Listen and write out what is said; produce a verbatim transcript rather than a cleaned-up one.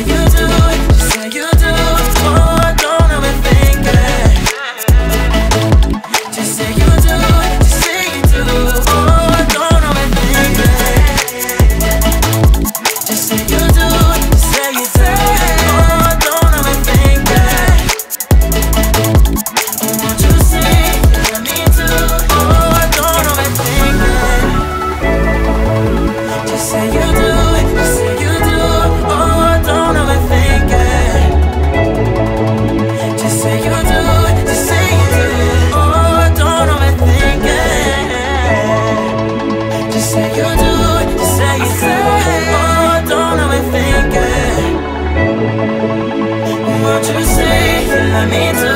you do it, just say you do. Oh, don't overthink it. Just say you do it, just say you do. Oh, don't overthink it. Just say you do it, just say you do. Oh, don't overthink it. Oh, won't you say you love me too? Oh, don't overthink it. Just say you do it, just say you do. Oh, don't overthink it. Just say you do it, just say you do. Oh, don't overthink it. Just say you do it, just say you do. Oh, don't overthink it. Won't you say you love me too?